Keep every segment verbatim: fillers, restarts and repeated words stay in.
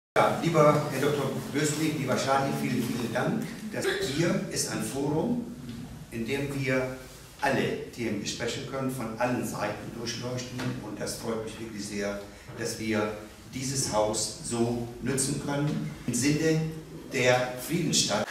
Ja, lieber Herr Doktor Böswig, lieber Charlie, vielen, vielen Dank. Das hier ist ein Forum, in dem wir alle Themen besprechen können, von allen Seiten durchleuchten. Und das freut mich wirklich sehr, dass wir dieses Haus so nutzen können, im Sinne der Friedensstadt.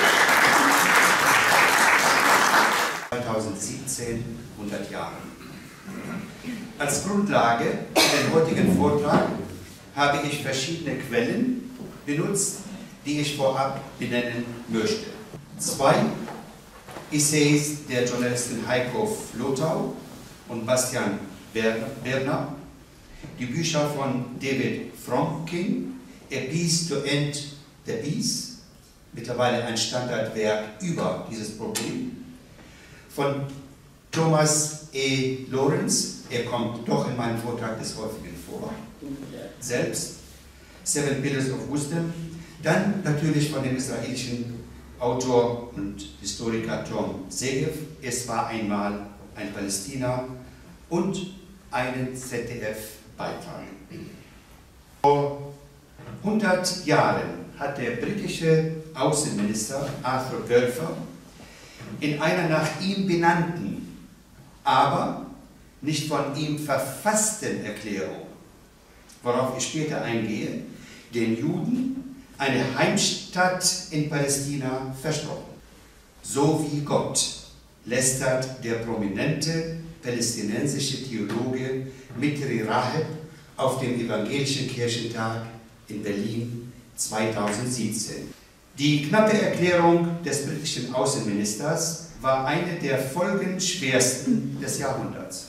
zweitausendsiebzehn, hundert Jahre. Als Grundlage für den heutigen Vortrag habe ich verschiedene Quellen benutzt, die ich vorab benennen möchte. Zwei Essays der Journalisten Heiko Flottau und Bastian Berner, die Bücher von David Fromkin, A Peace to End the Peace, mittlerweile ein Standardwerk über dieses Problem, von Thomas E. Lawrence, er kommt doch in meinem Vortrag des Häufigen vor, selbst, Seven Pillars of Wisdom, dann natürlich von dem israelischen Autor und Historiker Tom Segev, Es war einmal ein Palästina, und einen Z D F-Beitrag. Vor hundert Jahren hat der britische Außenminister Arthur Balfour in einer nach ihm benannten, aber nicht von ihm verfassten Erklärung, worauf ich später eingehe, den Juden eine Heimstatt in Palästina versprochen. So wie Gott, lästert der prominente palästinensische Theologe Mitri Raheb auf dem Evangelischen Kirchentag in Berlin zweitausendsiebzehn. Die knappe Erklärung des britischen Außenministers war eine der folgenschwersten des Jahrhunderts.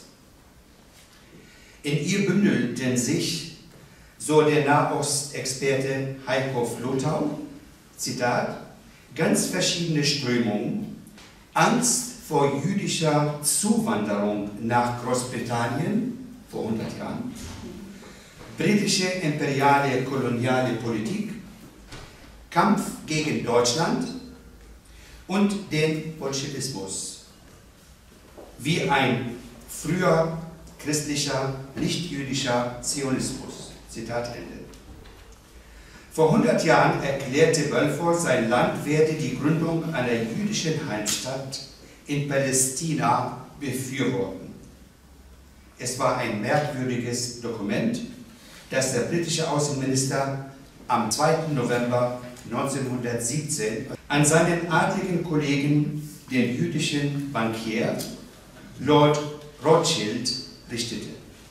In ihr bündelten sich, so der Nahostexperte Heiko Flottau, Zitat, ganz verschiedene Strömungen, Angst vor jüdischer Zuwanderung nach Großbritannien vor hundert Jahren, britische imperiale koloniale Politik, Kampf gegen Deutschland und den Bolschewismus, wie ein früher christlicher, nicht-jüdischer Zionismus. Zitat Ende. Vor hundert Jahren erklärte Balfour, sein Land werde die Gründung einer jüdischen Heimstatt in Palästina befürworten. Es war ein merkwürdiges Dokument, das der britische Außenminister am zweiten November neunzehnhundertsiebzehn an seinen adligen Kollegen, den jüdischen Bankier Lord Rothschild, richtete.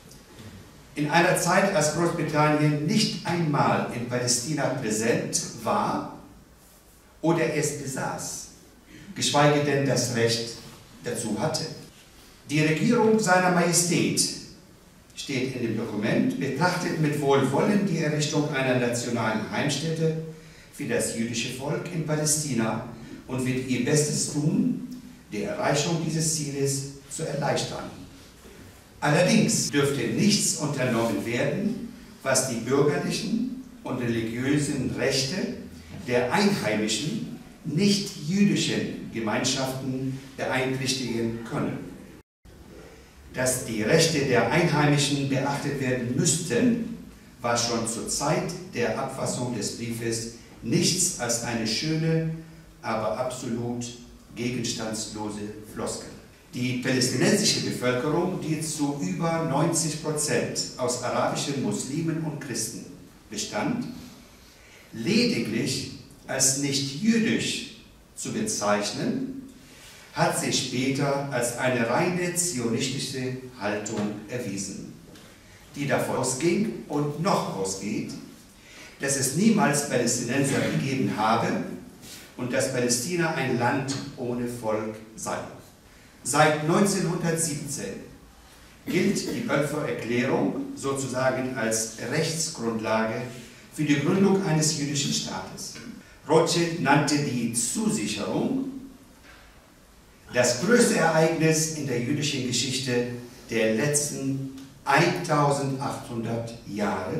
In einer Zeit, als Großbritannien nicht einmal in Palästina präsent war oder es besaß, geschweige denn das Recht dazu hatte. Die Regierung seiner Majestät, steht in dem Dokument, betrachtet mit Wohlwollen die Errichtung einer nationalen Heimstätte für das jüdische Volk in Palästina und wird ihr Bestes tun, die Erreichung dieses Zieles zu erleichtern. Allerdings dürfte nichts unternommen werden, was die bürgerlichen und religiösen Rechte der einheimischen, nicht-jüdischen Gemeinschaften beeinträchtigen können. Dass die Rechte der Einheimischen beachtet werden müssten, war schon zur Zeit der Abfassung des Briefes nichts als eine schöne, aber absolut gegenstandslose Floskel. Die palästinensische Bevölkerung, die zu über neunzig Prozent aus arabischen Muslimen und Christen bestand, lediglich als nicht jüdisch zu bezeichnen, hat sich später als eine reine zionistische Haltung erwiesen, die davon ausging und noch ausgeht, dass es niemals Palästinenser gegeben habe und dass Palästina ein Land ohne Volk sei. Seit neunzehnhundertsiebzehn gilt die Balfour-Erklärung sozusagen als Rechtsgrundlage für die Gründung eines jüdischen Staates. Rothschild nannte die Zusicherung das größte Ereignis in der jüdischen Geschichte der letzten eintausendachthundert Jahre,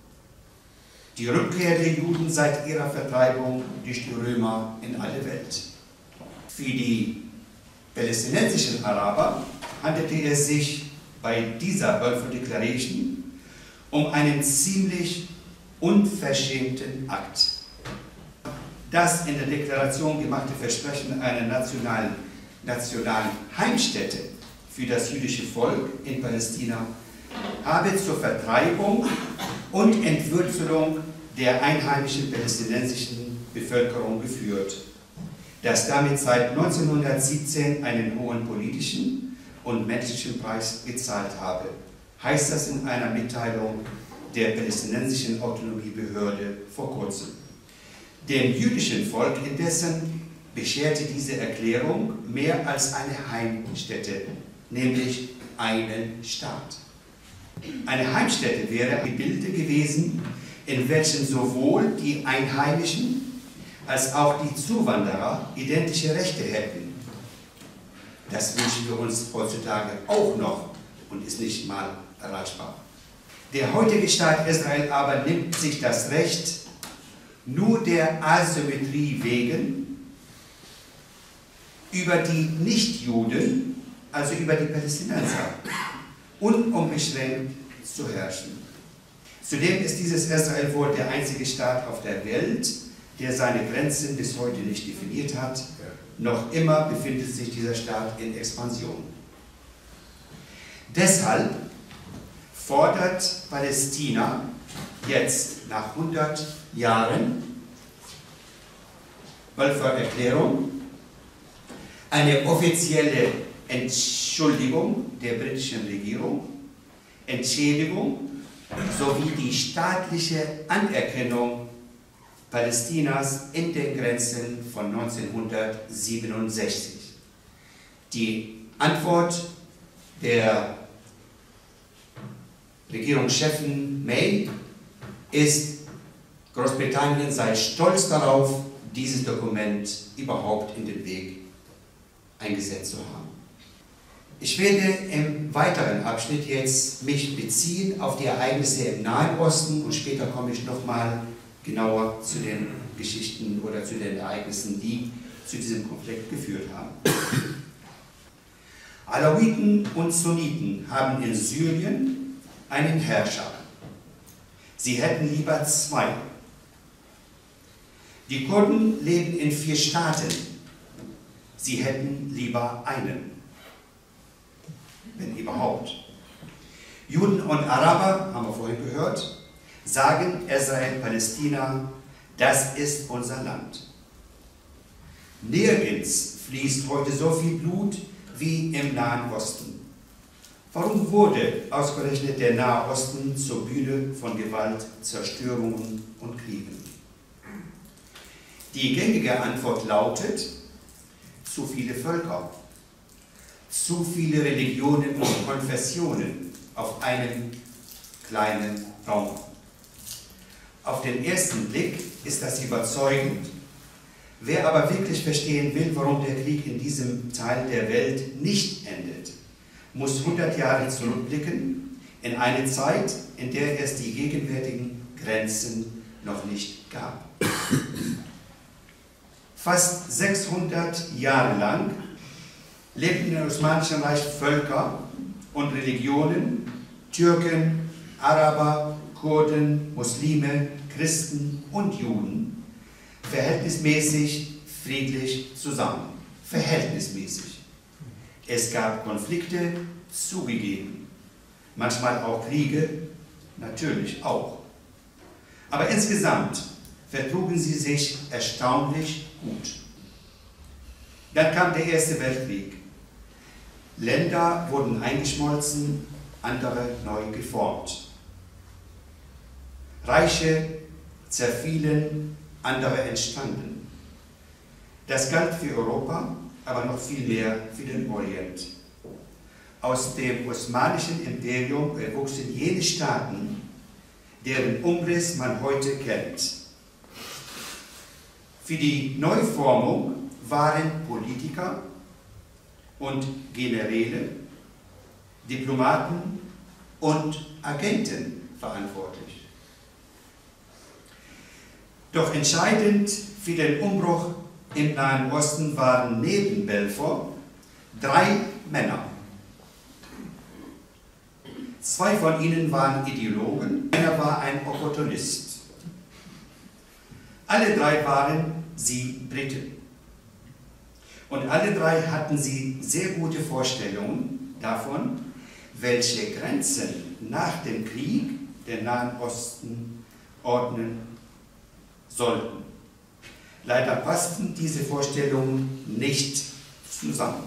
die Rückkehr der Juden seit ihrer Vertreibung durch die Römer in alle Welt. Für die palästinensischen Araber handelte es sich bei dieser Balfour Declaration um einen ziemlich unverschämten Akt. Das in der Deklaration gemachte Versprechen einer nationalen, nationalen Heimstätte für das jüdische Volk in Palästina habe zur Vertreibung und Entwurzelung der einheimischen palästinensischen Bevölkerung geführt, das damit seit neunzehnhundertsiebzehn einen hohen politischen und menschlichen Preis gezahlt habe, heißt das in einer Mitteilung der palästinensischen Autonomiebehörde vor kurzem. Dem jüdischen Volk indessen bescherte diese Erklärung mehr als eine Heimstätte, nämlich einen Staat. Eine Heimstätte wäre ein Gebilde gewesen, in welchem sowohl die Einheimischen als auch die Zuwanderer identische Rechte hätten. Das wünschen wir uns heutzutage auch noch und ist nicht mal erreichbar. Der heutige Staat Israel aber nimmt sich das Recht, nur der Asymmetrie wegen, über die Nichtjuden, also über die Palästinenser, unumbeschränkt zu herrschen. Zudem ist dieses Israel wohl der einzige Staat auf der Welt, der seine Grenzen bis heute nicht definiert hat. Noch immer befindet sich dieser Staat in Expansion. Deshalb fordert Palästina jetzt nach hundert Jahren Völkererklärung eine offizielle Entschuldigung der britischen Regierung, Entschädigung sowie die staatliche Anerkennung Palästinas in den Grenzen von neunzehnhundertsiebenundsechzig. Die Antwort der Regierungschefin May ist, Großbritannien sei stolz darauf, dieses Dokument überhaupt in den Weg eingesetzt zu haben. Ich werde im weiteren Abschnitt jetzt mich beziehen auf die Ereignisse im Nahen Osten und später komme ich nochmal genauer zu den Geschichten oder zu den Ereignissen, die zu diesem Konflikt geführt haben. Alawiten und Sunniten haben in Syrien einen Herrscher. Sie hätten lieber zwei. Die Kurden leben in vier Staaten. Sie hätten lieber einen, wenn überhaupt. Juden und Araber, haben wir vorhin gehört, sagen Israel, Palästina, das ist unser Land. Nirgends fließt heute so viel Blut wie im Nahen Osten. Warum wurde ausgerechnet der Nahe Osten zur Bühne von Gewalt, Zerstörungen und Kriegen? Die gängige Antwort lautet, zu viele Völker, zu viele Religionen und Konfessionen auf einem kleinen Raum. Auf den ersten Blick ist das überzeugend. Wer aber wirklich verstehen will, warum der Krieg in diesem Teil der Welt nicht endet, muss hundert Jahre zurückblicken in eine Zeit, in der es die gegenwärtigen Grenzen noch nicht gab. Fast sechshundert Jahre lang lebten im Osmanischen Reich Völker und Religionen, Türken, Araber, Kurden, Muslime, Christen und Juden, verhältnismäßig friedlich zusammen. Verhältnismäßig. Es gab Konflikte, zugegeben. Manchmal auch Kriege, natürlich auch. Aber insgesamt vertrugen sie sich erstaunlich gut. Dann kam der Erste Weltkrieg. Länder wurden eingeschmolzen, andere neu geformt. Reiche zerfielen, andere entstanden. Das galt für Europa, aber noch viel mehr für den Orient. Aus dem Osmanischen Imperium erwuchsen jene Staaten, deren Umriss man heute kennt. Für die Neuformung waren Politiker und Generäle, Diplomaten und Agenten verantwortlich. Doch entscheidend für den Umbruch im Nahen Osten waren neben Balfour drei Männer. Zwei von ihnen waren Ideologen, einer war ein Opportunist. Alle drei waren sie Briten. Und alle drei hatten sie sehr gute Vorstellungen davon, welche Grenzen nach dem Krieg den Nahen Osten ordnen sollten. Leider passten diese Vorstellungen nicht zusammen.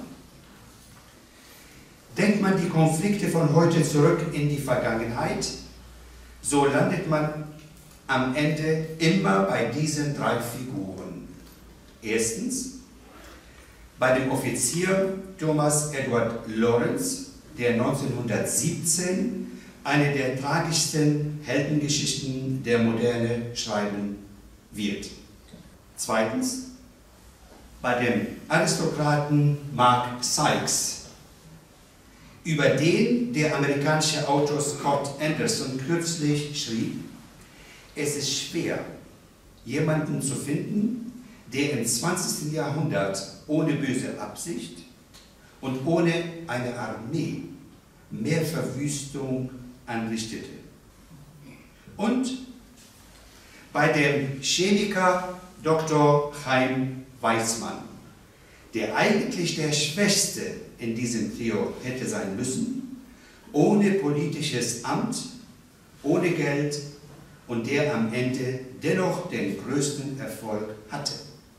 Denkt man die Konflikte von heute zurück in die Vergangenheit, so landet man am Ende immer bei diesen drei Figuren. Erstens bei dem Offizier Thomas Edward Lawrence, der neunzehnhundertsiebzehn eine der tragischsten Heldengeschichten der Moderne schreiben wird. Zweitens bei dem Aristokraten Mark Sykes, über den der amerikanische Autor Scott Anderson kürzlich schrieb: Es ist schwer, jemanden zu finden, der im zwanzigsten Jahrhundert ohne böse Absicht und ohne eine Armee mehr Verwüstung anrichtete. Und bei dem Chemiker Doktor Chaim Weizmann, der eigentlich der Schwächste in diesem Trio hätte sein müssen, ohne politisches Amt, ohne Geld und der am Ende dennoch den größten Erfolg hatte.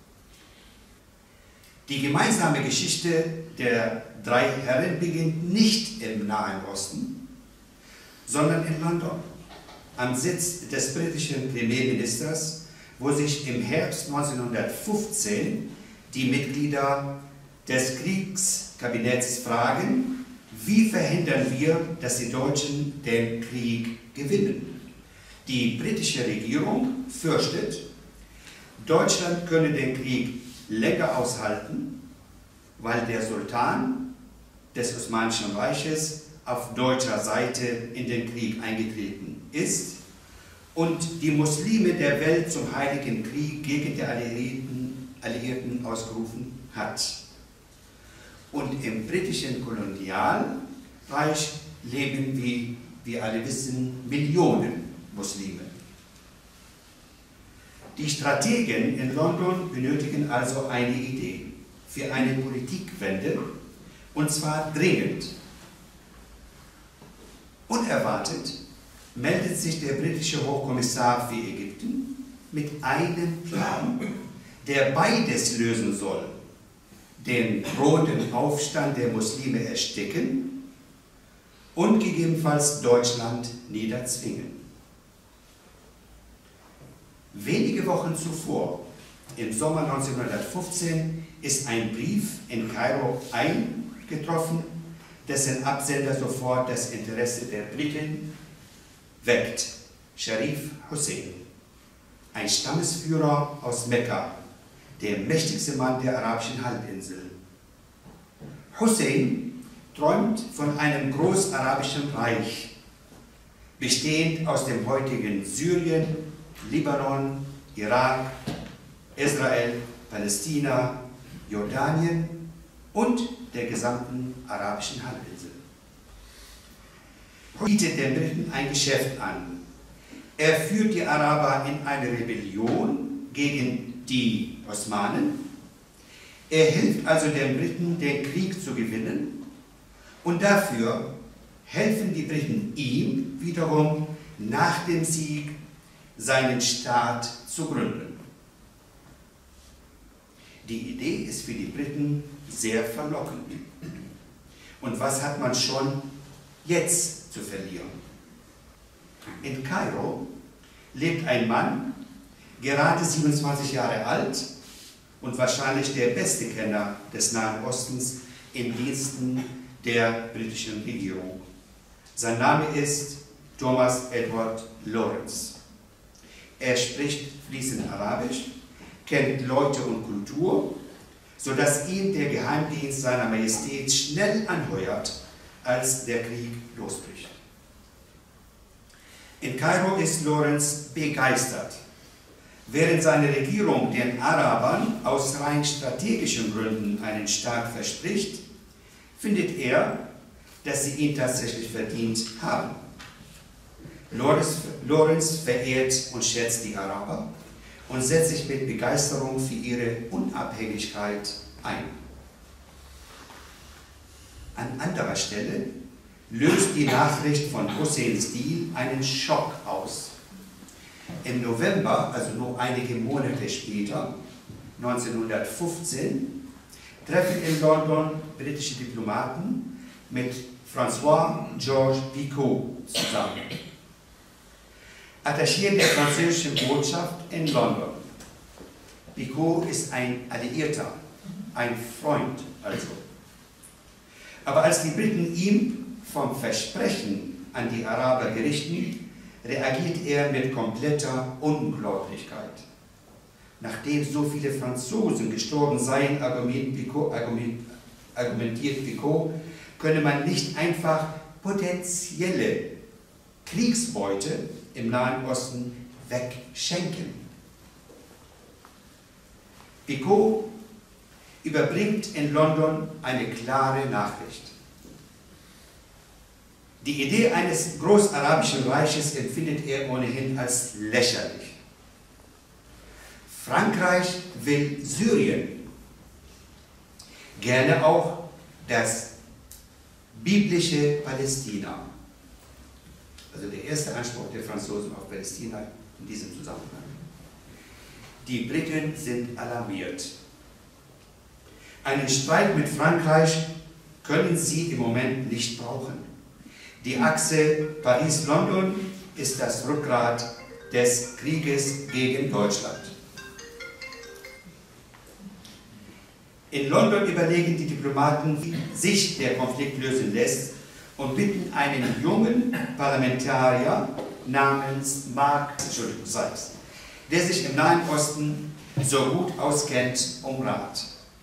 Die gemeinsame Geschichte der drei Herren beginnt nicht im Nahen Osten, sondern in London, am Sitz des britischen Premierministers, wo sich im Herbst neunzehnhundertfünfzehn die Mitglieder des Kriegskabinetts fragen, wie verhindern wir, dass die Deutschen den Krieg gewinnen. Die britische Regierung fürchtet, Deutschland könne den Krieg länger aushalten, weil der Sultan des Osmanischen Reiches auf deutscher Seite in den Krieg eingetreten ist und die Muslime der Welt zum Heiligen Krieg gegen die Alliierten, Alliierten ausgerufen hat. Und im britischen Kolonialreich leben, wie wir alle wissen, Millionen Muslime. Die Strategen in London benötigen also eine Idee für eine Politikwende, und zwar dringend. Unerwartet meldet sich der britische Hochkommissar für Ägypten mit einem Plan, der beides lösen soll: den drohenden Aufstand der Muslime ersticken und gegebenenfalls Deutschland niederzwingen. Wenige Wochen zuvor, im Sommer neunzehnhundertfünfzehn, ist ein Brief in Kairo eingetroffen, dessen Absender sofort das Interesse der Briten weckt: Sharif Hussein, ein Stammesführer aus Mekka, der mächtigste Mann der arabischen Halbinsel. Hussein träumt von einem großarabischen Reich, bestehend aus dem heutigen Syrien, Libanon, Irak, Israel, Palästina, Jordanien und der gesamten arabischen Halbinsel. Er bietet den Briten ein Geschäft an. Er führt die Araber in eine Rebellion gegen die Osmanen. Er hilft also den Briten, den Krieg zu gewinnen, und dafür helfen die Briten ihm wiederum nach dem Sieg seinen Staat zu gründen. Die Idee ist für die Briten sehr verlockend. Und was hat man schon jetzt zu verlieren? In Kairo lebt ein Mann, gerade siebenundzwanzig Jahre alt und wahrscheinlich der beste Kenner des Nahen Ostens in Diensten der britischen Regierung. Sein Name ist Thomas Edward Lawrence. Er spricht fließend Arabisch, kennt Leute und Kultur, sodass ihn der Geheimdienst seiner Majestät schnell anheuert, als der Krieg losbricht. In Kairo ist Lawrence begeistert. Während seine Regierung den Arabern aus rein strategischen Gründen einen Staat verspricht, findet er, dass sie ihn tatsächlich verdient haben. Lawrence, Lawrence verehrt und schätzt die Araber und setzt sich mit Begeisterung für ihre Unabhängigkeit ein. An anderer Stelle löst die Nachricht von Husseins Deal einen Schock aus. Im November, also nur einige Monate später, neunzehnhundertfünfzehn, treffen in London britische Diplomaten mit François-Georges Picot zusammen, Attaché der französischen Botschaft in London. Picot ist ein Alliierter, ein Freund also. Aber als die Briten ihm vom Versprechen an die Araber berichten, reagiert er mit kompletter Unglaublichkeit. Nachdem so viele Franzosen gestorben seien, argumentiert Picot, könne man nicht einfach potenzielle Kriegsbeute im Nahen Osten wegschenken. Picot überbringt in London eine klare Nachricht. Die Idee eines großarabischen Reiches empfindet er ohnehin als lächerlich. Frankreich will Syrien, gerne auch das biblische Palästina. Also der erste Anspruch der Franzosen auf Palästina in diesem Zusammenhang. Die Briten sind alarmiert. Einen Streit mit Frankreich können sie im Moment nicht brauchen. Die Achse Paris-London ist das Rückgrat des Krieges gegen Deutschland. In London überlegen die Diplomaten, wie sich der Konflikt lösen lässt, und bitten einen jungen Parlamentarier namens Mark Sykes, der sich im Nahen Osten so gut auskennt, um Rat.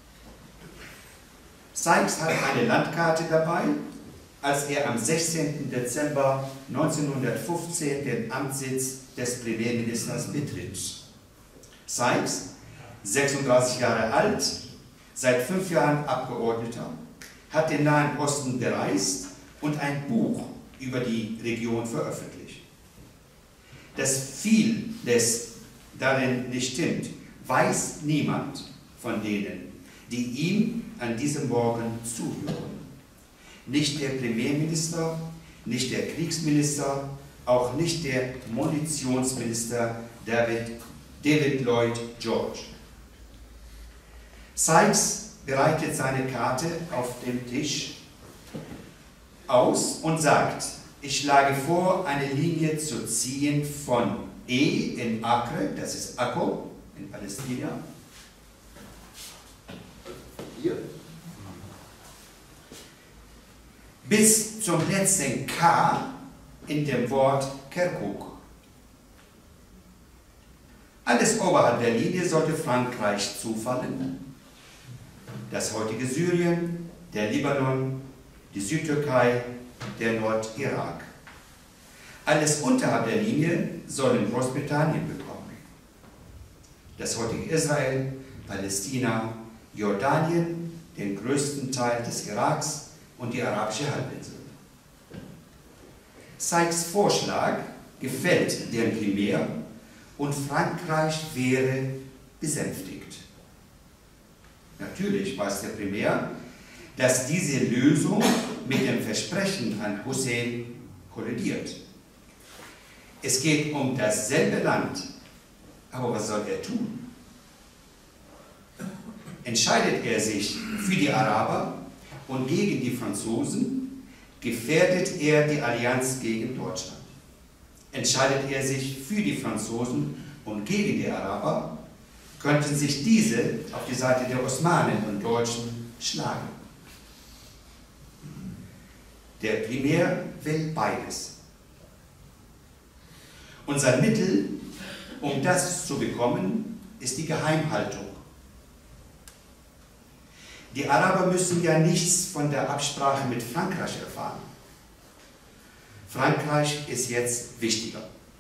Sykes hat eine Landkarte dabei, als er am sechzehnten Dezember neunzehnhundertfünfzehn den Amtssitz des Premierministers betritt. Sykes, sechsunddreißig Jahre alt, seit fünf Jahren Abgeordneter, hat den Nahen Osten bereist und ein Buch über die Region veröffentlicht. Dass vieles darin nicht stimmt, weiß niemand von denen, die ihm an diesem Morgen zuhören. Nicht der Premierminister, nicht der Kriegsminister, auch nicht der Munitionsminister David, David Lloyd George. Sykes bereitet seine Karte auf dem Tisch aus und sagt, ich schlage vor, eine Linie zu ziehen von E in Acre, das ist Akko in Palästina, hier, bis zum letzten K in dem Wort Kirkuk. Alles oberhalb der Linie sollte Frankreich zufallen. Das heutige Syrien, der Libanon, die Südtürkei, der Nordirak. Alles unterhalb der Linie sollen Großbritannien bekommen. Das heutige Israel, Palästina, Jordanien, den größten Teil des Iraks und die arabische Halbinsel. Sykes Vorschlag gefällt dem Primär und Frankreich wäre besänftigt. Natürlich weiß der Primär, dass diese Lösung mit dem Versprechen an Hussein kollidiert. Es geht um dasselbe Land, aber was soll er tun? Entscheidet er sich für die Araber und gegen die Franzosen, gefährdet er die Allianz gegen Deutschland. Entscheidet er sich für die Franzosen und gegen die Araber, könnten sich diese auf die Seite der Osmanen und Deutschen schlagen. Der Primär will beides. Unser Mittel, um das zu bekommen, ist die Geheimhaltung. Die Araber müssen ja nichts von der Absprache mit Frankreich erfahren. Frankreich ist jetzt wichtiger.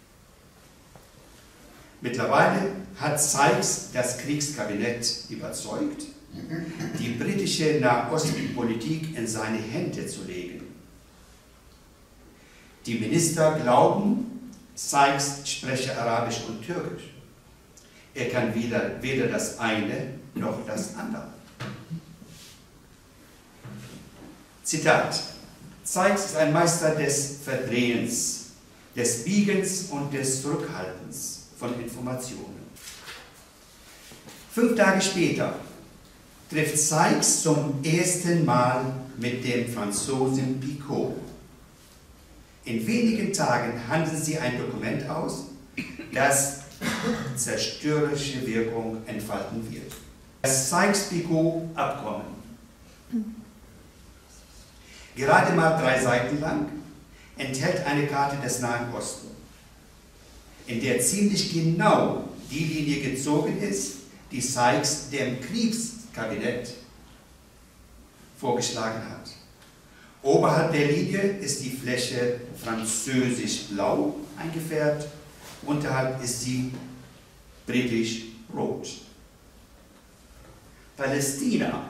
Mittlerweile hat Sykes das Kriegskabinett überzeugt, die britische Nahostpolitik in seine Hände zu legen. Die Minister glauben, Sykes spreche Arabisch und Türkisch. Er kann weder, weder das eine noch das andere. Zitat: Sykes ist ein Meister des Verdrehens, des Biegens und des Zurückhaltens von Informationen. Fünf Tage später trifft Sykes zum ersten Mal mit dem Franzosen Picot. In wenigen Tagen handeln sie ein Dokument aus, das zerstörerische Wirkung entfalten wird. Das Sykes-Picot-Abkommen. Gerade mal drei Seiten lang enthält eine Karte des Nahen Ostens, in der ziemlich genau die Linie gezogen ist, die Sykes dem Kriegskabinett vorgeschlagen hat. Oberhalb der Linie ist die Fläche französisch-blau eingefärbt, unterhalb ist sie britisch-rot. Palästina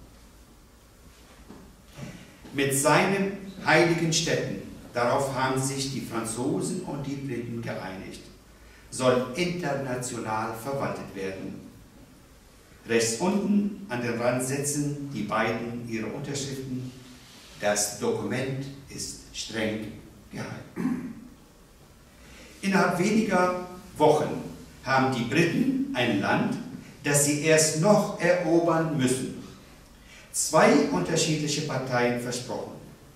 mit seinen heiligen Städten, darauf haben sich die Franzosen und die Briten geeinigt, soll international verwaltet werden. Rechts unten an den Rand setzen die beiden ihre Unterschriften. Das Dokument ist streng geheim. Innerhalb weniger Wochen haben die Briten ein Land, das sie erst noch erobern müssen, zwei unterschiedliche Parteien versprochen.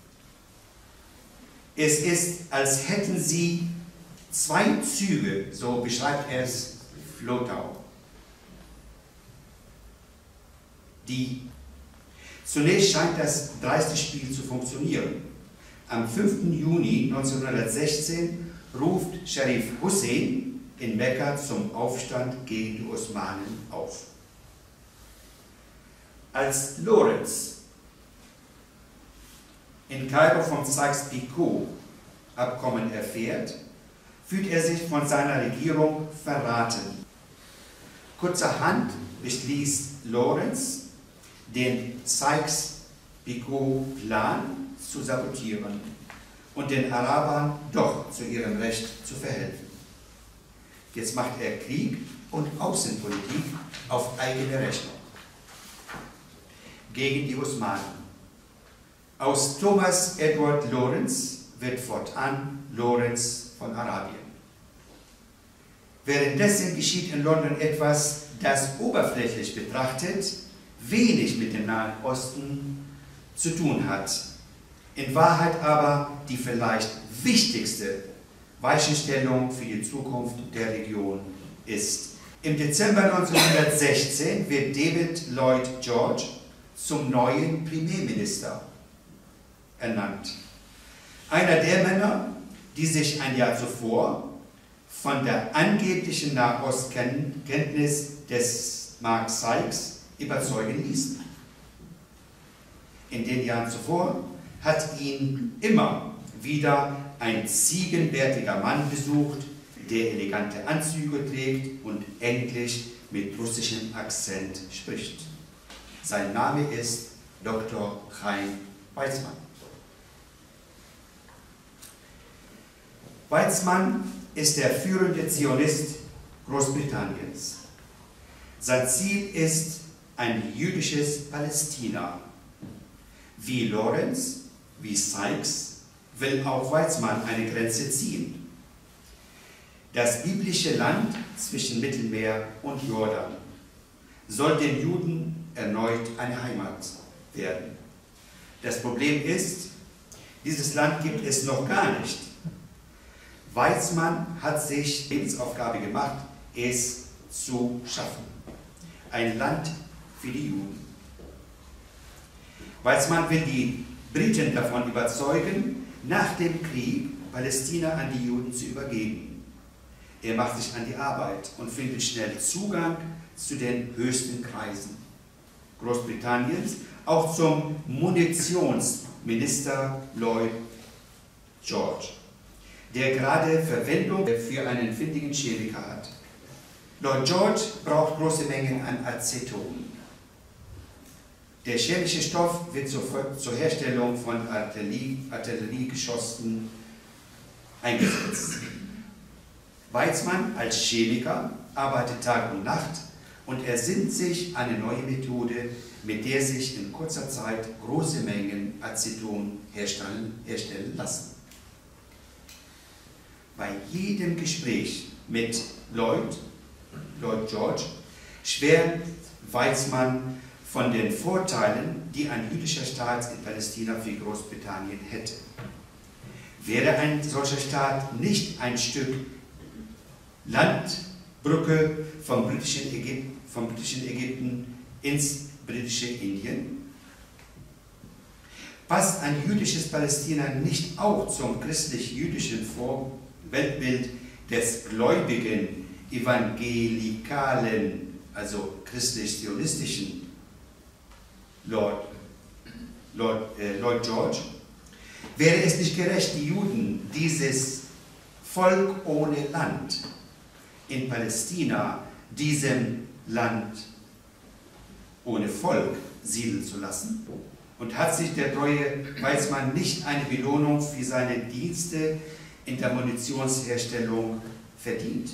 Es ist, als hätten sie zwei Züge, so beschreibt er es Flottau. Die Zunächst scheint das dreiste Spiel zu funktionieren. Am fünften Juni neunzehnhundertsechzehn ruft Sharif Hussein in Mekka zum Aufstand gegen die Osmanen auf. Als Lorenz in Kairo vom Sykes-Picot-Abkommen erfährt, fühlt er sich von seiner Regierung verraten. Kurzerhand beschließt Lorenz, den Sykes-Picot-Plan zu sabotieren und den Arabern doch zu ihrem Recht zu verhelfen. Jetzt macht er Krieg und Außenpolitik auf eigene Rechnung gegen die Osmanen. Aus Thomas Edward Lawrence wird fortan Lorenz von Arabien. Währenddessen geschieht in London etwas, das oberflächlich betrachtet wenig mit dem Nahen Osten zu tun hat, in Wahrheit aber die vielleicht wichtigste Weichenstellung für die Zukunft der Region ist. Im Dezember neunzehnhundertsechzehn wird David Lloyd George zum neuen Premierminister ernannt. Einer der Männer, die sich ein Jahr zuvor von der angeblichen Nahostkenntnis des Mark Sykes überzeugen ließen. In den Jahren zuvor hat ihn immer wieder ein ziegenbärtiger Mann besucht, der elegante Anzüge trägt und Englisch mit russischem Akzent spricht. Sein Name ist Doktor Chaim Weizmann. Weizmann ist der führende Zionist Großbritanniens. Sein Ziel ist ein jüdisches Palästina. Wie Lorenz, wie Sykes will auch Weizmann eine Grenze ziehen. Das biblische Land zwischen Mittelmeer und Jordan soll den Juden erneut eine Heimat werden. Das Problem ist, dieses Land gibt es noch gar nicht. Weizmann hat sich die Lebensaufgabe gemacht, es zu schaffen. Ein Land für die Juden. Weizmann will die Briten davon überzeugen, nach dem Krieg Palästina an die Juden zu übergeben. Er macht sich an die Arbeit und findet schnell Zugang zu den höchsten Kreisen Großbritanniens, auch zum Munitionsminister Lloyd George, der gerade Verwendung für einen findigen Chemiker hat. Lloyd George braucht große Mengen an Aceton. Der chemische Stoff wird zur, zur Herstellung von Artillerie, Artilleriegeschossen eingesetzt. Weizmann als Chemiker arbeitet Tag und Nacht und ersinnt sich eine neue Methode, mit der sich in kurzer Zeit große Mengen Aceton herstellen, herstellen lassen. Bei jedem Gespräch mit Lloyd, Lloyd George, schwärmt Weizmann von den Vorteilen, die ein jüdischer Staat in Palästina für Großbritannien hätte. Wäre ein solcher Staat nicht ein Stück Landbrücke vom britischen, Ägypten, vom britischen Ägypten ins britische Indien? Passt ein jüdisches Palästina nicht auch zum christlich-jüdischen Weltbild des gläubigen, evangelikalen, also christlich-zionistischen Lord, Lord, äh, Lloyd George? Wäre es nicht gerecht, die Juden, dieses Volk ohne Land in Palästina, diesem Land ohne Volk siedeln zu lassen? Und hat sich der treue Weizmann nicht eine Belohnung für seine Dienste in der Munitionsherstellung verdient?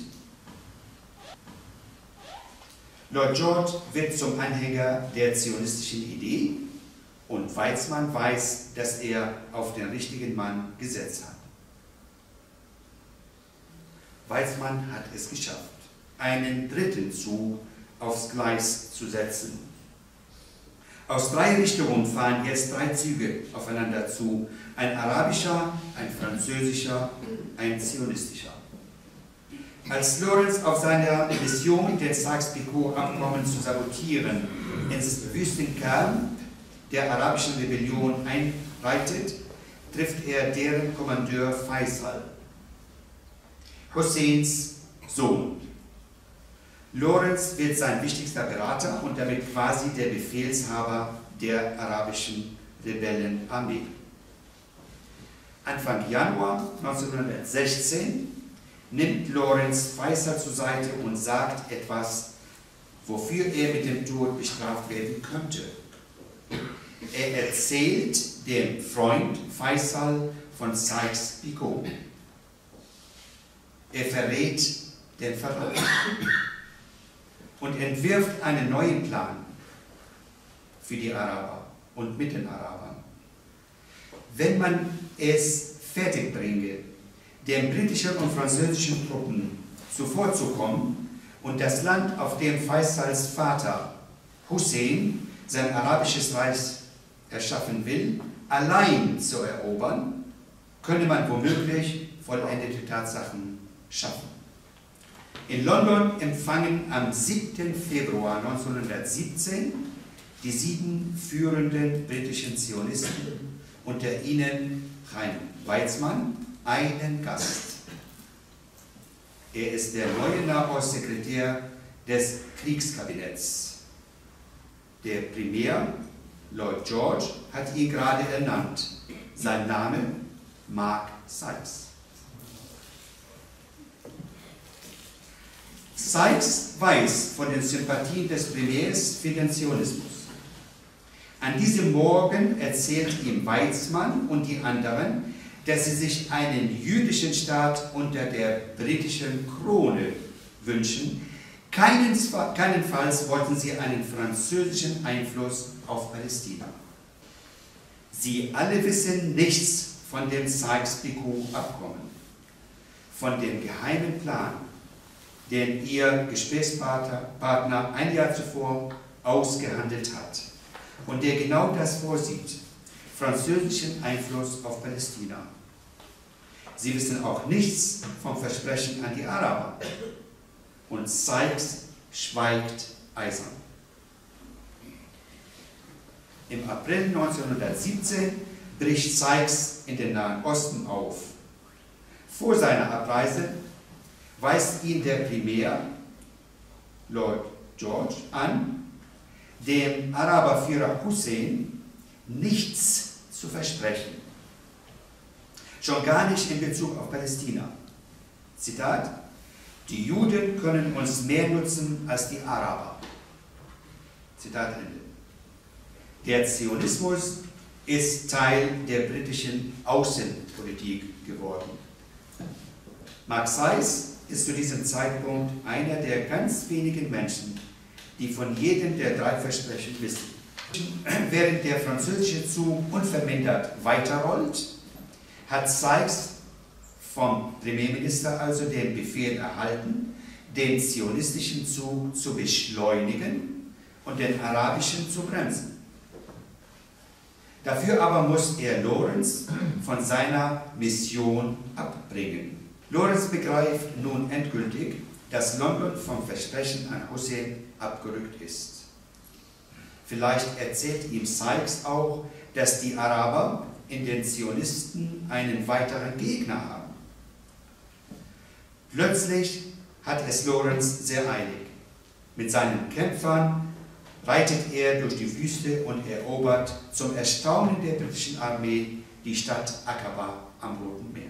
Lloyd George wird zum Anhänger der zionistischen Idee und Weizmann weiß, dass er auf den richtigen Mann gesetzt hat. Weizmann hat es geschafft, einen dritten Zug aufs Gleis zu setzen. Aus drei Richtungen fahren jetzt drei Züge aufeinander zu, ein arabischer, ein französischer, ein zionistischer. Als Lawrence auf seiner Mission, den Sykes-Picot-Abkommen zu sabotieren, ins Wüstencamp der arabischen Rebellion einreitet, trifft er deren Kommandeur Faisal, Husseins Sohn. Lawrence wird sein wichtigster Berater und damit quasi der Befehlshaber der arabischen Rebellenarmee. Anfang Januar neunzehnhundertsechzehn nimmt Lawrence Faisal zur Seite und sagt etwas, wofür er mit dem Tod bestraft werden könnte. Er erzählt dem Freund Faisal von Sykes-Picot. Er verrät den Verrat und entwirft einen neuen Plan für die Araber und mit den Arabern. Wenn man es fertig bringe, den britischen und französischen Truppen zuvorzukommen und das Land, auf dem Faisals Vater Hussein sein arabisches Reich erschaffen will, allein zu erobern, könne man womöglich vollendete Tatsachen schaffen. In London empfangen am siebten Februar neunzehnhundertsiebzehn die sieben führenden britischen Zionisten, unter ihnen Chaim Weizmann, einen Gast. Er ist der neue Nahostsekretär des Kriegskabinetts. Der Premier, Lloyd George, hat ihn gerade ernannt. Sein Name Mark Sykes. Sykes weiß von den Sympathien des Premiers für den Zionismus. An diesem Morgen erzählt ihm Weizmann und die anderen, dass sie sich einen jüdischen Staat unter der britischen Krone wünschen. Keinenfalls wollten sie einen französischen Einfluss auf Palästina. Sie alle wissen nichts von dem Sykes-Picot-Abkommen, von dem geheimen Plan, den ihr Gesprächspartner ein Jahr zuvor ausgehandelt hat und der genau das vorsieht: französischen Einfluss auf Palästina. Sie wissen auch nichts vom Versprechen an die Araber. Und Sykes schweigt eisern. Im April neunzehnhundertsiebzehn bricht Sykes in den Nahen Osten auf. Vor seiner Abreise weist ihn der Premier, Lloyd George, an, dem Araberführer Hussein nichts zu versprechen. Schon gar nicht in Bezug auf Palästina. Zitat: Die Juden können uns mehr nutzen als die Araber. Zitat Ende. Der Zionismus ist Teil der britischen Außenpolitik geworden. Mark Sykes ist zu diesem Zeitpunkt einer der ganz wenigen Menschen, die von jedem der drei Versprechen wissen. Während der französische Zug unvermindert weiterrollt, hat Sykes vom Premierminister also den Befehl erhalten, den zionistischen Zug zu beschleunigen und den arabischen zu bremsen. Dafür aber muss er Lawrence von seiner Mission abbringen. Lawrence begreift nun endgültig, dass London vom Versprechen an Hussein abgerückt ist. Vielleicht erzählt ihm Sykes auch, dass die Araber in den Zionisten einen weiteren Gegner haben. Plötzlich hat es Lawrence sehr eilig. Mit seinen Kämpfern reitet er durch die Wüste und erobert zum Erstaunen der britischen Armee die Stadt Aqaba am Roten Meer.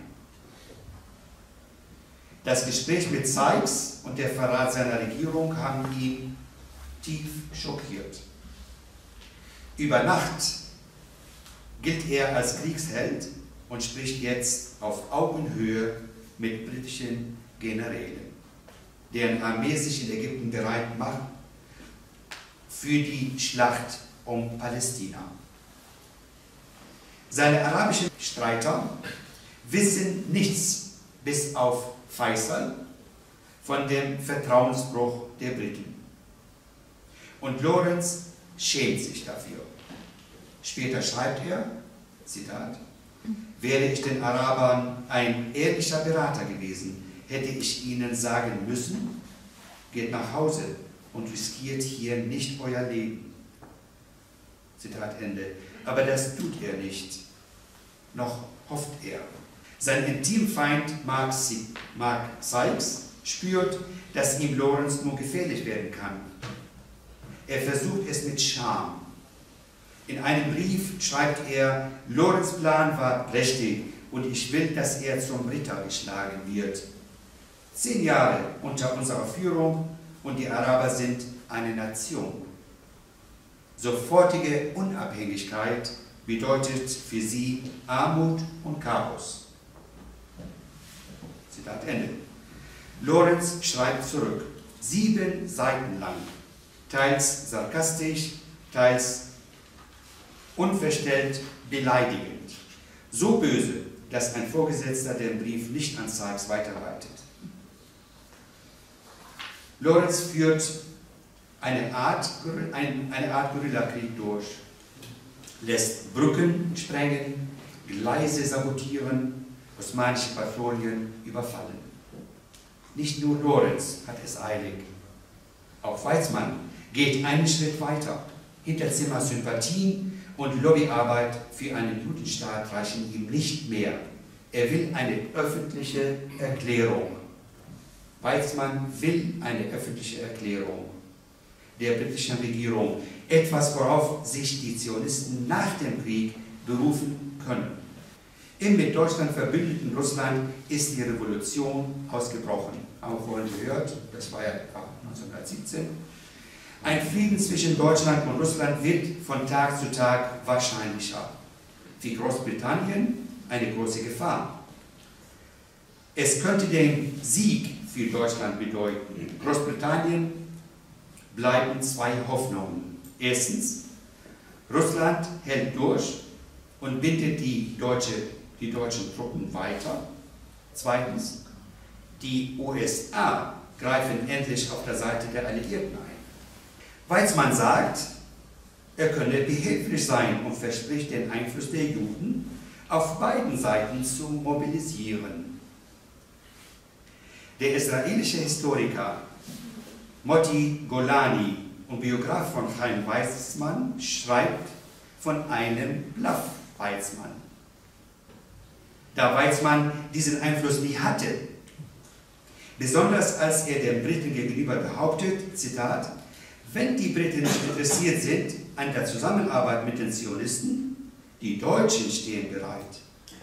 Das Gespräch mit Sykes und der Verrat seiner Regierung haben ihn tief schockiert. Über Nacht gilt er als Kriegsheld und spricht jetzt auf Augenhöhe mit britischen Generälen, deren Armee sich in Ägypten bereit macht für die Schlacht um Palästina. Seine arabischen Streiter wissen nichts bis auf Faisal von dem Vertrauensbruch der Briten. Und Lawrence schämt sich dafür. Später schreibt er, Zitat, wäre ich den Arabern ein ehrlicher Berater gewesen, hätte ich ihnen sagen müssen, geht nach Hause und riskiert hier nicht euer Leben. Zitat Ende. Aber das tut er nicht. Noch hofft er. Sein Intimfeind Mark, Mark Sykes spürt, dass ihm Lawrence nur gefährlich werden kann. Er versucht es mit Scham. In einem Brief schreibt er, Lawrence' Plan war prächtig und ich will, dass er zum Ritter geschlagen wird. Zehn Jahre unter unserer Führung und die Araber sind eine Nation. Sofortige Unabhängigkeit bedeutet für sie Armut und Chaos. Zitat Ende. Lawrence schreibt zurück, sieben Seiten lang, teils sarkastisch, teils unverstellt beleidigend. So böse, dass ein Vorgesetzter den Brief nicht an Sykes weiterleitet. Lawrence führt eine Art, eine Art Guerillakrieg durch, lässt Brücken sprengen, Gleise sabotieren, osmanische Patrouillen überfallen. Nicht nur Lawrence hat es eilig. Auch Weizmann geht einen Schritt weiter. Hinterzimmersympathien und Lobbyarbeit für einen Judenstaat reichen ihm nicht mehr. Er will eine öffentliche Erklärung. Weizmann will eine öffentliche Erklärung der britischen Regierung. Etwas, worauf sich die Zionisten nach dem Krieg berufen können. Im mit Deutschland verbündeten Russland ist die Revolution ausgebrochen. Haben wir vorhin gehört, das war ja neunzehnhundertsiebzehn. Ein Frieden zwischen Deutschland und Russland wird von Tag zu Tag wahrscheinlicher. Für Großbritannien eine große Gefahr. Es könnte den Sieg für Deutschland bedeuten. Großbritannien bleiben zwei Hoffnungen. Erstens, Russland hält durch und bindet die, deutsche, die deutschen Truppen weiter. Zweitens, die U S A greifen endlich auf der Seite der Alliierten ein. Weizmann sagt, er könne behilflich sein und verspricht, den Einfluss der Juden auf beiden Seiten zu mobilisieren. Der israelische Historiker Motti Golani und Biograf von Chaim Weizmann schreibt von einem Bluff Weizmann. Da Weizmann diesen Einfluss nie hatte, besonders als er den Briten gegenüber behauptet, Zitat, wenn die Briten nicht interessiert sind an der Zusammenarbeit mit den Zionisten, die Deutschen stehen bereit.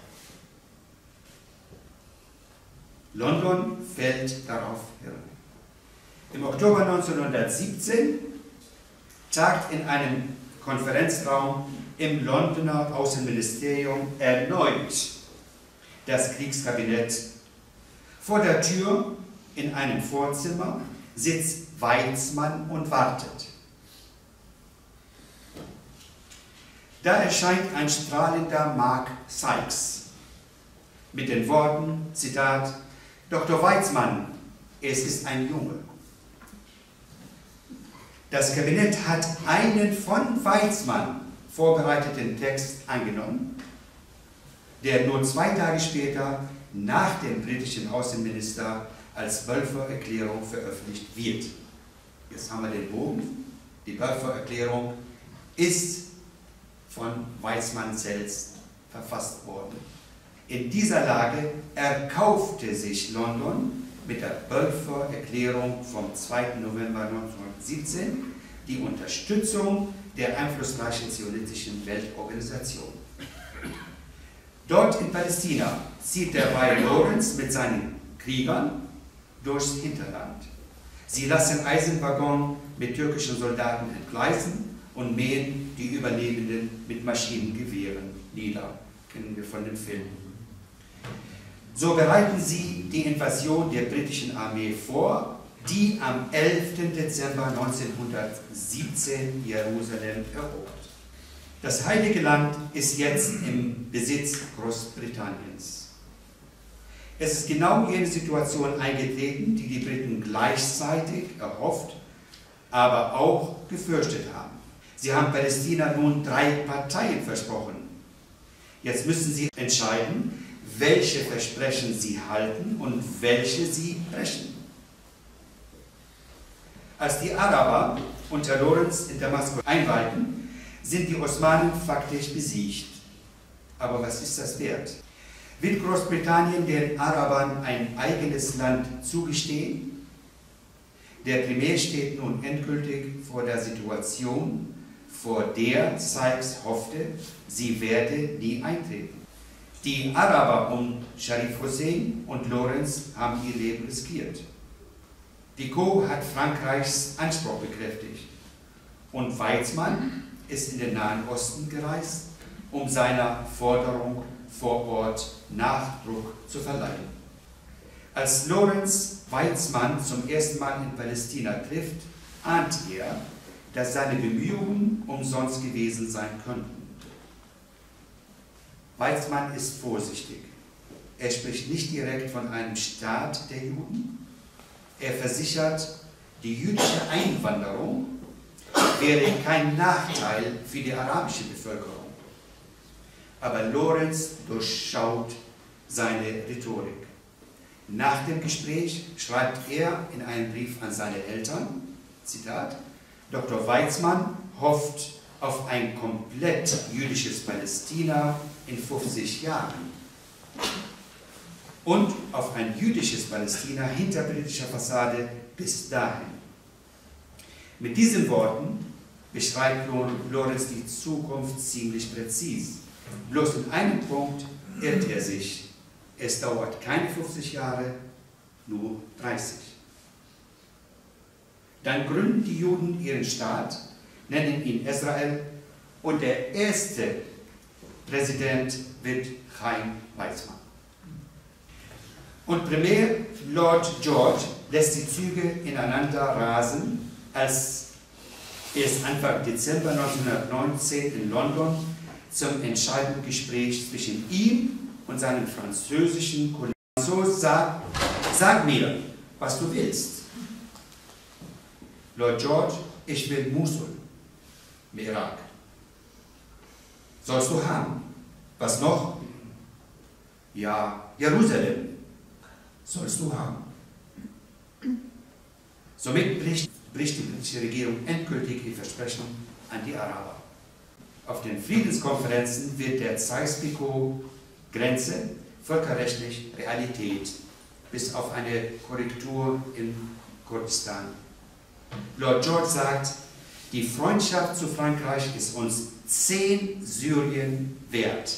London fällt darauf herein. Im Oktober neunzehnhundertsiebzehn tagt in einem Konferenzraum im Londoner Außenministerium erneut das Kriegskabinett. Vor der Tür in einem Vorzimmer sitzt Weizmann und wartet. Da erscheint ein strahlender Mark Sykes mit den Worten, Zitat, Doktor Weizmann, es ist ein Junge. Das Kabinett hat einen von Weizmann vorbereiteten Text angenommen, der nur zwei Tage später nach dem britischen Außenminister als Balfour-Erklärung veröffentlicht wird. Jetzt haben wir den Bogen. Die Balfour-Erklärung ist von Weizmann selbst verfasst worden. In dieser Lage erkaufte sich London mit der Balfour-Erklärung vom zweiten November neunzehnhundertsiebzehn die Unterstützung der einflussreichen zionistischen Weltorganisation. Dort in Palästina zieht derweil Lawrence mit seinen Kriegern durchs Hinterland. Sie lassen Eisenwaggon mit türkischen Soldaten entgleisen und mähen die Überlebenden mit Maschinengewehren nieder. Kennen wir von den Filmen. So bereiten sie die Invasion der britischen Armee vor, die am elften Dezember neunzehnhundertsiebzehn Jerusalem erobert. Das Heilige Land ist jetzt im Besitz Großbritanniens. Es ist genau jene Situation eingetreten, die die Briten gleichzeitig erhofft, aber auch gefürchtet haben. Sie haben Palästina nun drei Parteien versprochen. Jetzt müssen sie entscheiden, welche Versprechen sie halten und welche sie brechen. Als die Araber unter Lawrence in Damaskus einweihten, sind die Osmanen faktisch besiegt. Aber was ist das wert? Wird Großbritannien den Arabern ein eigenes Land zugestehen? Der Premier steht nun endgültig vor der Situation, vor der Sykes hoffte, sie werde nie eintreten. Die Araber um Sharif Hussein und Lawrence haben ihr Leben riskiert. Picot hat Frankreichs Anspruch bekräftigt und Weizmann ist in den Nahen Osten gereist, um seiner Forderung vor Ort Nachdruck zu verleihen. Als Lawrence Weizmann zum ersten Mal in Palästina trifft, ahnt er, dass seine Bemühungen umsonst gewesen sein könnten. Weizmann ist vorsichtig. Er spricht nicht direkt von einem Staat der Juden. Er versichert, die jüdische Einwanderung wäre kein Nachteil für die arabische Bevölkerung. Aber Lawrence durchschaut seine Rhetorik. Nach dem Gespräch schreibt er in einem Brief an seine Eltern, Zitat, Doktor Weizmann hofft auf ein komplett jüdisches Palästina in fünfzig Jahren und auf ein jüdisches Palästina hinter britischer Fassade bis dahin. Mit diesen Worten beschreibt Lawrence die Zukunft ziemlich präzise. Bloß in einem Punkt irrt er sich. Es dauert keine fünfzig Jahre, nur dreißig. Dann gründen die Juden ihren Staat, nennen ihn Israel und der erste Präsident wird Chaim Weizmann. Und Premier Lord George lässt die Züge ineinander rasen, als erst Anfang Dezember neunzehnhundertneunzehn in London zum entscheidenden Gespräch zwischen ihm und seinem französischen Kollegen so sagt, sag mir, was du willst. Lord George, ich will Mosul, im Irak. Sollst du haben. Was noch? Ja, Jerusalem. Sollst du haben. Somit bricht, bricht die britische Regierung endgültig ihr Versprechen an die Araber. Auf den Friedenskonferenzen wird der Sykes-Picot-Grenze völkerrechtlich Realität, bis auf eine Korrektur in Kurdistan. Lord George sagt, die Freundschaft zu Frankreich ist uns zehn Syrien wert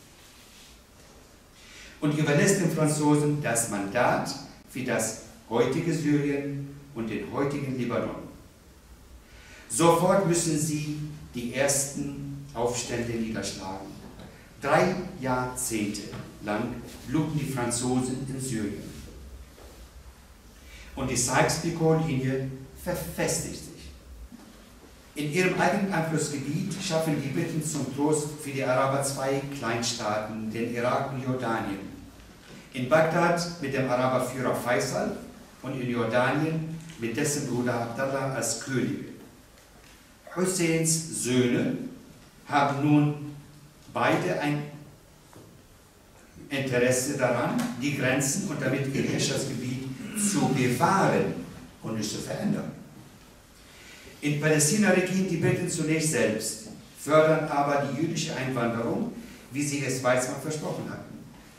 und überlässt den Franzosen das Mandat für das heutige Syrien und den heutigen Libanon. Sofort müssen sie die ersten Aufstände niederschlagen. Drei Jahrzehnte lang bluten die Franzosen in Syrien. und die Sykes-Picot-Linie verfestigt sich. In ihrem eigenen Einflussgebiet schaffen die Briten zum Trost für die Araber zwei Kleinstaaten, den Irak und Jordanien. In Bagdad mit dem Araberführer Faisal und in Jordanien mit dessen Bruder Abdallah als Könige. Husseins Söhne haben nun beide ein Interesse daran, die Grenzen und damit ihr Herrschaftsgebiet zu bewahren und nicht zu verändern. In Palästina regieren die Briten zunächst selbst, fördern aber die jüdische Einwanderung, wie sie es Weizmann versprochen hatten.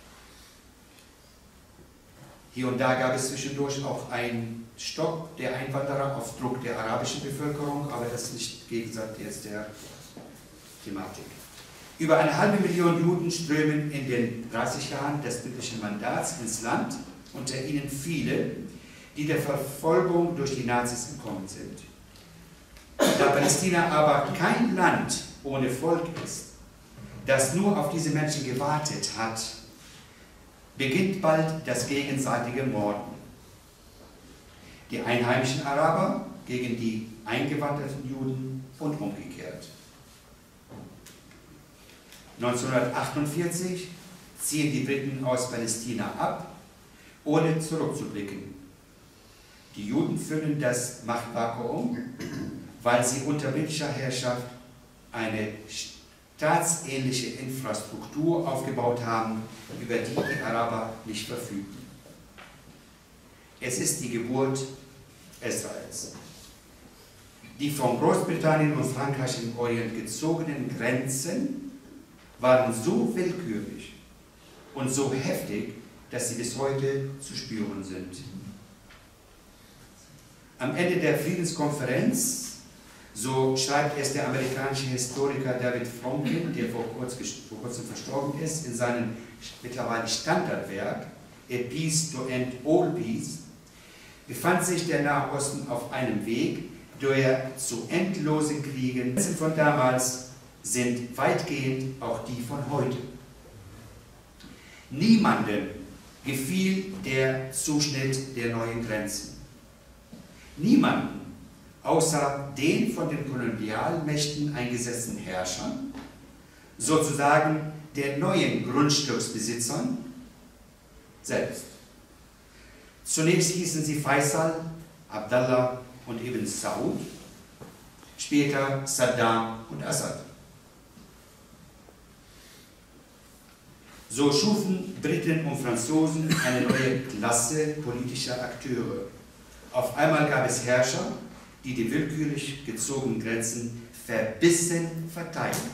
Hier und da gab es zwischendurch auch einen Stopp der Einwanderer auf Druck der arabischen Bevölkerung, aber das ist nicht Gegenstand jetzt der Thematik. Über eine halbe Million Juden strömen in den dreißig Jahren des britischen Mandats ins Land, unter ihnen viele, die der Verfolgung durch die Nazis entkommen sind. Da Palästina aber kein Land ohne Volk ist, das nur auf diese Menschen gewartet hat, beginnt bald das gegenseitige Morden. Die einheimischen Araber gegen die eingewanderten Juden und umgekehrt. neunzehnhundertachtundvierzig ziehen die Briten aus Palästina ab, ohne zurückzublicken. Die Juden füllen das Machtvakuum, weil sie unter britischer Herrschaft eine staatsähnliche Infrastruktur aufgebaut haben, über die die Araber nicht verfügten. Es ist die Geburt Israels. Die von Großbritannien und Frankreich im Orient gezogenen Grenzen waren so willkürlich und so heftig, dass sie bis heute zu spüren sind. Am Ende der Friedenskonferenz, so schreibt es der amerikanische Historiker David Fromkin, der vor, kurz, vor kurzem verstorben ist, in seinem mittlerweile Standardwerk A Peace to End All Peace, befand sich der Nahe Osten auf einem Weg, der zu endlosen Kriegen von damals sind weitgehend auch die von heute. Niemandem gefiel der Zuschnitt der neuen Grenzen. Niemandem, außer den von den Kolonialmächten eingesetzten Herrschern, sozusagen den neuen Grundstücksbesitzern selbst. Zunächst hießen sie Faisal, Abdallah und Ibn Saud, später Saddam und Assad. So schufen Briten und Franzosen eine neue Klasse politischer Akteure. Auf einmal gab es Herrscher, die die willkürlich gezogenen Grenzen verbissen verteidigten.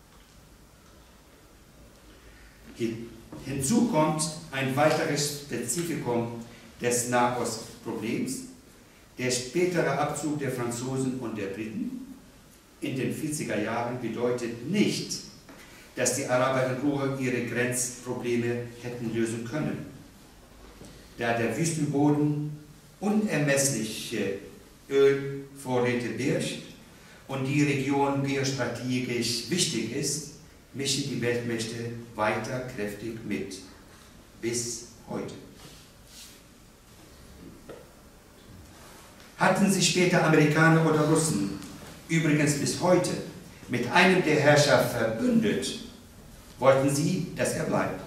Hinzu kommt ein weiteres Spezifikum des Nahostproblems, der spätere Abzug der Franzosen und der Briten in den vierziger Jahren bedeutet nicht, dass die Araber in Ruhe ihre Grenzprobleme hätten lösen können. Da der Wüstenboden unermessliche Ölvorräte birgt und die Region geostrategisch wichtig ist, mischen die Weltmächte weiter kräftig mit. Bis heute. Hatten sich später Amerikaner oder Russen, übrigens bis heute, mit einem der Herrscher verbündet, wollten sie, dass er bleibt.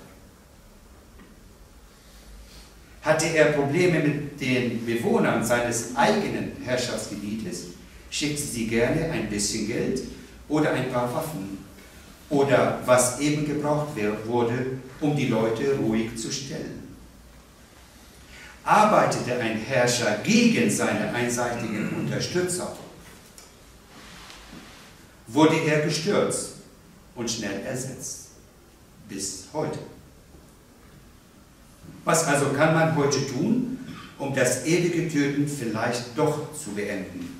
Hatte er Probleme mit den Bewohnern seines eigenen Herrschaftsgebietes, schickte sie gerne ein bisschen Geld oder ein paar Waffen oder was eben gebraucht wurde, um die Leute ruhig zu stellen. Arbeitete ein Herrscher gegen seine einseitigen Unterstützer, wurde er gestürzt und schnell ersetzt. Bis heute. Was also kann man heute tun, um das ewige Töten vielleicht doch zu beenden?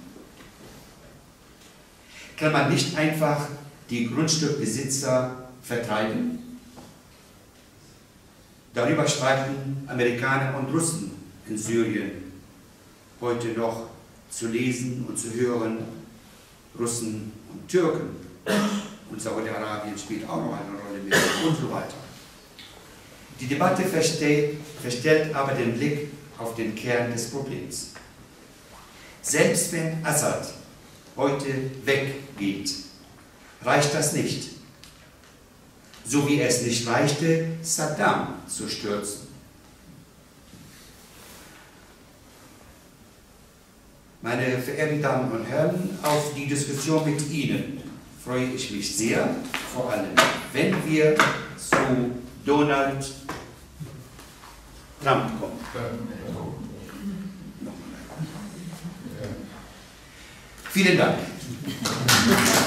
Kann man nicht einfach die Grundstückbesitzer vertreiben? Darüber streiten Amerikaner und Russen in Syrien heute noch zu lesen und zu hören, Russen und Türken. Und Saudi-Arabien spielt auch noch eine Rolle mit und so weiter. Die Debatte versteht, verstellt aber den Blick auf den Kern des Problems. Selbst wenn Assad heute weggeht, reicht das nicht. So wie es nicht reichte, Saddam zu stürzen. Meine verehrten Damen und Herren, auf die Diskussion mit Ihnen freue ich mich sehr, vor allem wenn wir zu Donald Trump kommen. Vielen Dank.